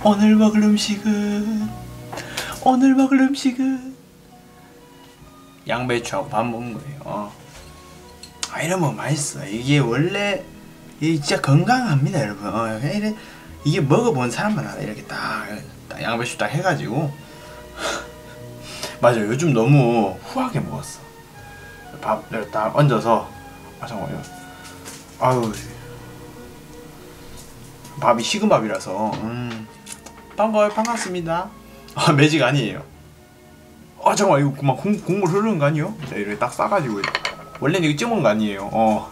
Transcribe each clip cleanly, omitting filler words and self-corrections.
오늘 먹을 음식은 양배추하고 밥 먹은 거예요. 이러면 맛있어. 이게 원래 이게 진짜 건강합니다, 여러분. 이게 먹어본 사람만 알아. 이렇게 딱 양배추 딱 해가지고. 맞아, 요즘 너무 후하게 먹었어. 밥을 딱 얹어서. 잠깐만요. 아유, 밥이 식은 밥이라서. 반갑습니다. 매직 아니에요. 잠깐만, 이거 막 국물 흐르는 거 아니에요? 자, 이렇게 딱 싸가지고. 원래는 이거 찍은 거 아니에요.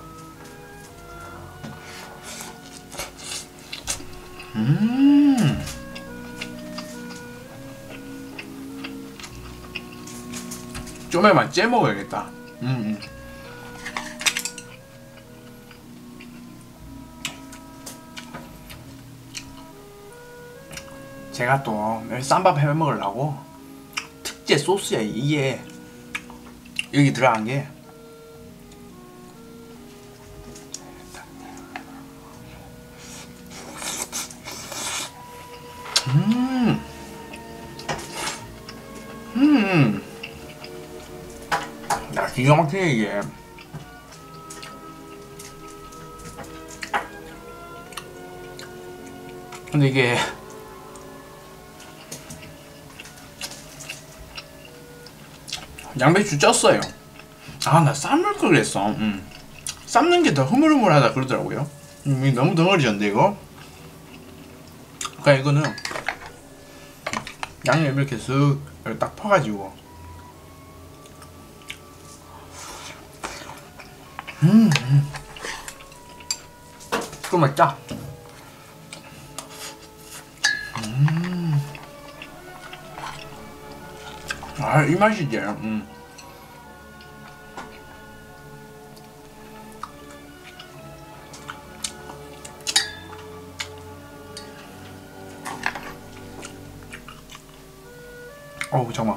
좀에만 째 먹어야겠다. 제가 또 쌈밥 해 먹으려고 특제 소스야. 이게 여기 들어간 게 야, 기가 막히네 이게. 근데 이게 양배추 쪘어요. 나 삶을 걸 그랬어. 삶는 게 더 흐물흐물하다 그러더라고요. 너무 덩어리졌는데 이거. 그러니까 이거는 양념 이렇게 쓱 딱 퍼가지고 그만 짜. 이 맛이지. 잠깐만.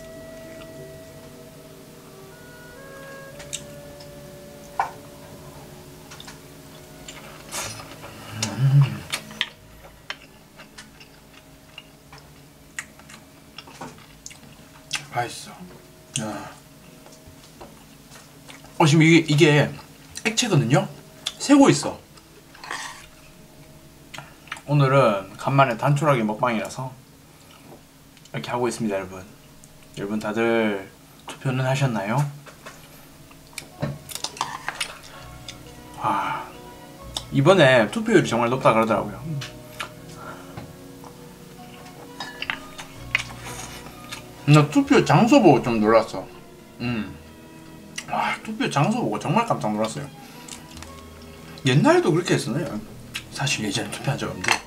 맛있어. 지금 이게 액체거든요? 새고 있어. 오늘은 간만에 단촐하게 먹방이라서 이렇게 하고 있습니다, 여러분. 여러분 다들 투표는 하셨나요? 이번에 투표율이 정말 높다 그러더라고요. 나 투표 장소 보고 좀 놀랐어. 투표 장소 보고 정말 깜짝 놀랐어요. 옛날에도 그렇게 했었나요? 사실 예전에 투표한 적 없는데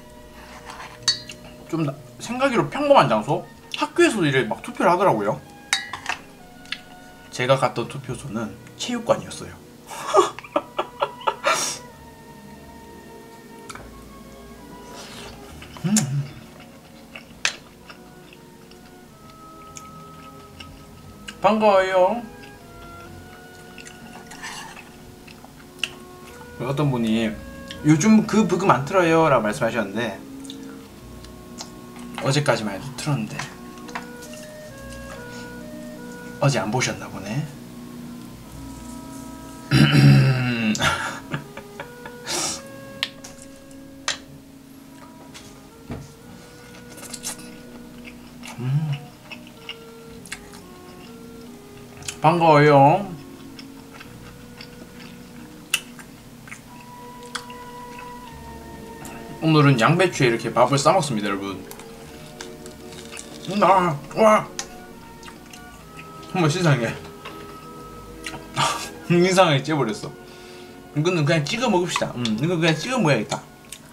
좀 생각으로 평범한 장소? 학교에서도 이렇게 막 투표를 하더라고요. 제가 갔던 투표소는 체육관이었어요. 반가워요. 어떤 분이 요즘 그 부금 안 틀어요 라고 말씀하셨는데 어제까지만 해도 틀었는데 어제 안 보셨나 보네. 반가워요. 오늘은 양배추에 이렇게 밥을 싸먹습니다, 여러분. 와! 정말 세상에. 인상하게 째버렸어. 이거는 그냥 찍어 먹읍시다. 이거 그냥 찍어 먹어야겠다.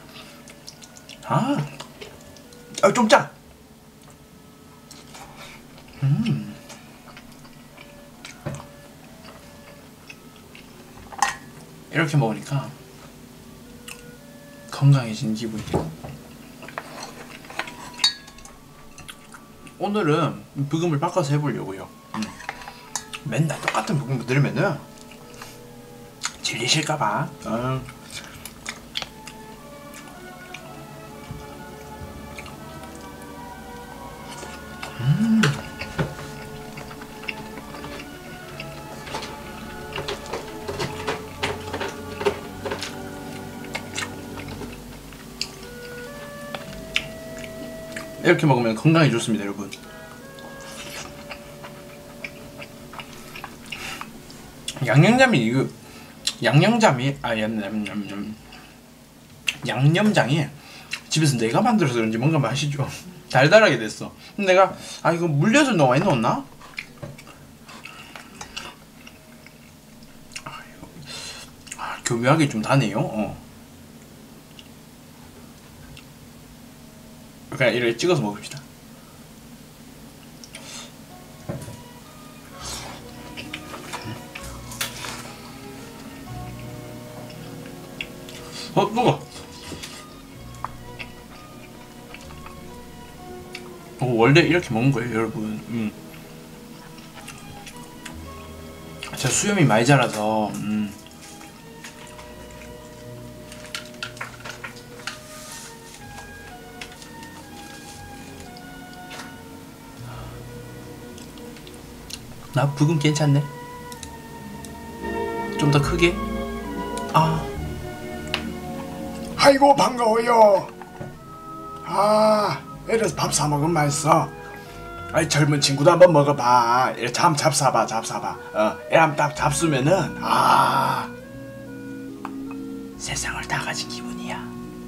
좀 짜! 이렇게 먹으니까 건강해지는 기분이에요. 오늘은 부금을 바꿔서 해보려고요. 맨날 똑같은 부금 들으면은 질리실까봐. 이렇게 먹으면 건강에 좋습니다, 여러분. 양념장이 이거 양념장이 집에서 내가 만들어서 그런지 뭔가 맛이 좀 달달하게 됐어. 근데 내가 이거 물엿을 너무 많이 넣었나? 교묘하게 좀 다네요. 그냥 이렇게 찍어서 먹읍시다. 누가? 원래 이렇게 먹는 거예요, 여러분. 제가 수염이 많이 자라서 나 붉은 괜찮네. 좀 더 크게. 아이고 반가워요. 이래서 밥 사 먹으면 맛있어. 젊은 친구도 한번 먹어봐. 이래 잡사봐. 이래 한번 딱 잡수면은 세상을 다 가진 기분이야.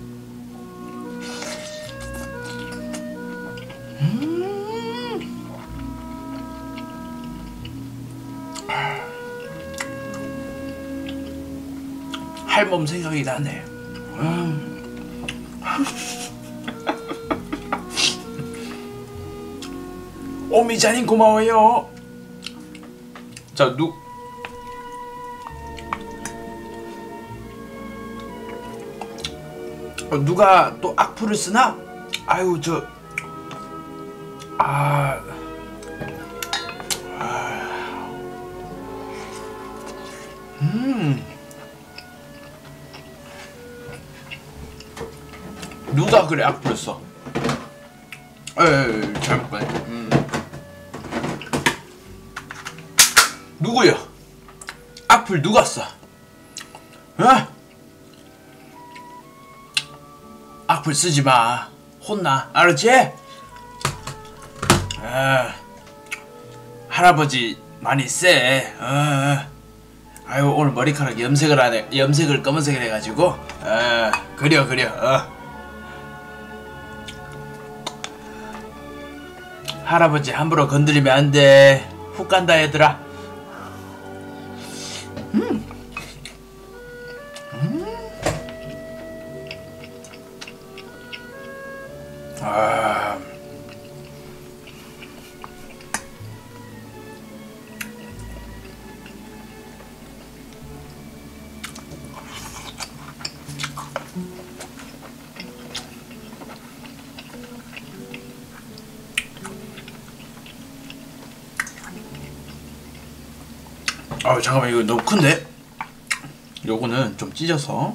할멈 생각이 나네. 오미자님 고마워요. 자, 누가 또 악플을 쓰나? 아유 누가 그래 악플을 써? 잘못 봤네. 누구요? 악플 누가 써? 악플 쓰지 마. 혼나. 알았지? 할아버지 많이 쎄. 아유 오늘 머리카락 염색을 검은색을 해가지고 그려. 할아버지 함부로 건드리면 안 돼. 훅 간다 얘들아. 잠깐만 이거 너무 큰데? 요거는 좀 찢어서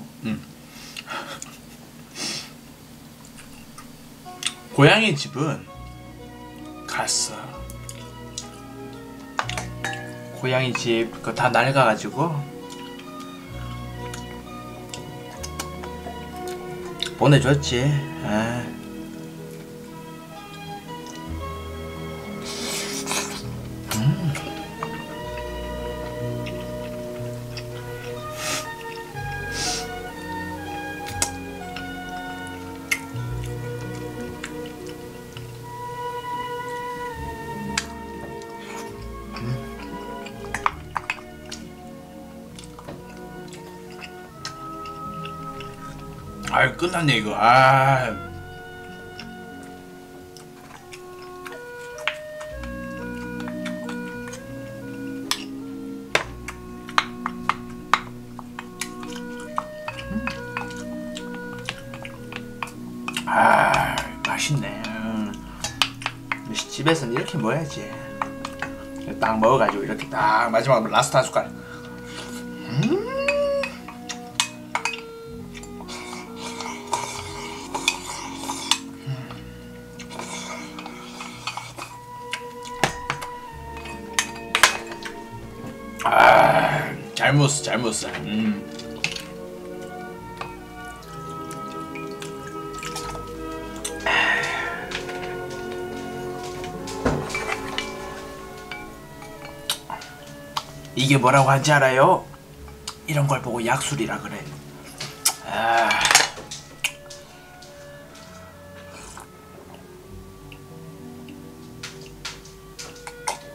고양이 집은 갔어. 고양이 집 그거 다 낡아가지고 보내줬지. 끝났네 이거. 맛있네. 집에서는 이렇게 먹어야지. 딱 먹어가지고 이렇게 딱 마지막으로 라스트 한 숟갈. 잘 먹었어, 잘 먹었어. 이게 뭐라고 하는지 알아요? 이런 걸 보고 약술이라 그래. 아.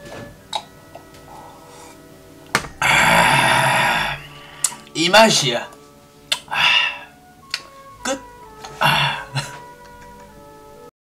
이 맛이야.